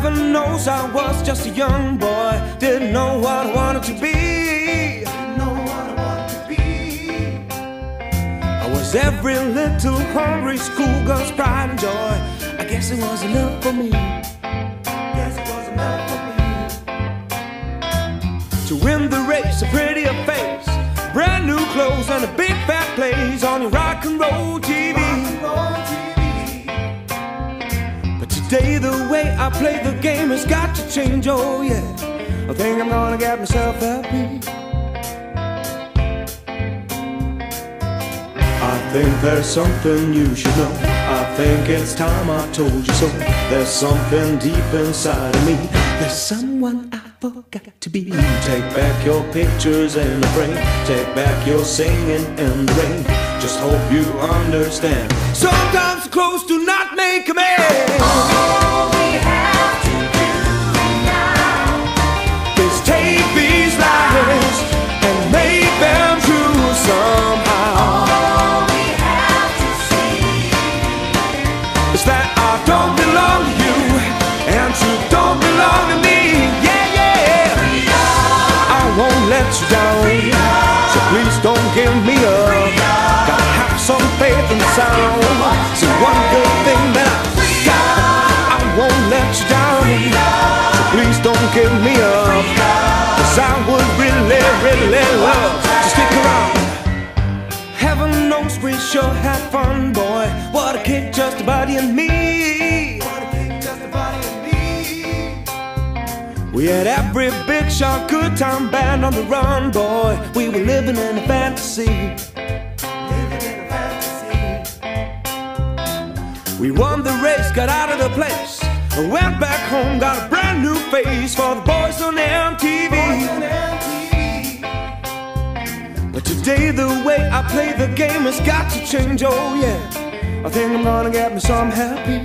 Heaven knows I was just a young boy, didn't know what I wanted to be. I was every little hungry schoolgirl's pride and joy. I guess it was enough for me. To win the race, a prettier face, brand new clothes, and a big fat place on your rock and roll TV. But today the way I play the game has got to change, oh yeah. I think I'm gonna get myself happy. I think there's something you should know. I think it's time I told you so. There's something deep inside of me. There's someone I forgot to be. Take back your pictures in a frame. Take back your singing in the rain. Just hope you understand. Sometimes the clothes do not make a man. All we have to do now is take these lies and make them true somehow. All we have to see is that I don't belong to you and you don't belong to me. Yeah, yeah. I won't let you down, so please don't give me up. Gotta have some faith in the sound. See, one good thing that I got, I won't let you down, so please don't give me up. 'Cause I would really, really love to stick around. Heaven knows we sure had fun, boy. What a kick, just a buddy and me. We had every big shot, good time band on the run, boy. We were living in a fantasy. We won the race, got out of the place, and went back home, got a brand new face for the boys on MTV. But today the way I play the game has got to change, oh yeah. I think I'm gonna get me some happy.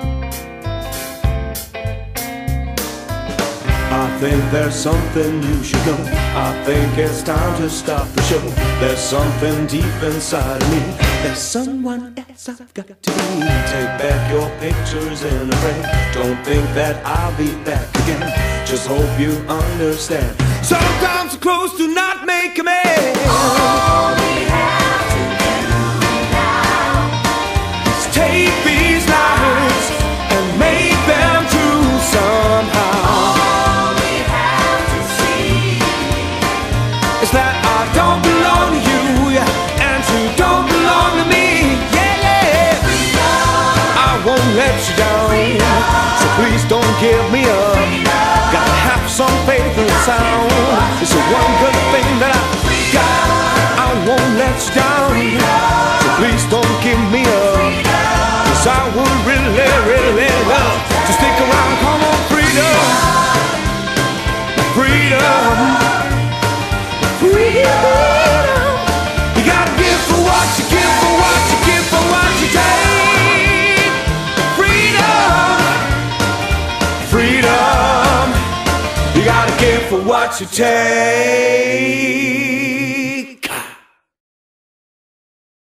I think there's something you should know. I think it's time to stop the show. There's something deep inside of me. There's someone else I've got to be. Take back your pictures in a frame. Don't think that I'll be back again. Just hope you understand. Sometimes the clothes do not make a man. All we have to do now is take these lies and make them true somehow. All we have to see is that I don't belong to you and you don't belong to me. Yeah, yeah. I won't let you down, so please don't give me up. Gotta have some faith in the sound. It's the one good thing that I got. I won't let you down, so please don't give me up. 'Cause I would really, really love to stick around. Come on, freedom, freedom, freedom. You gotta give for what you give, for what you give, for what you take. Freedom, freedom. You gotta give for what you take.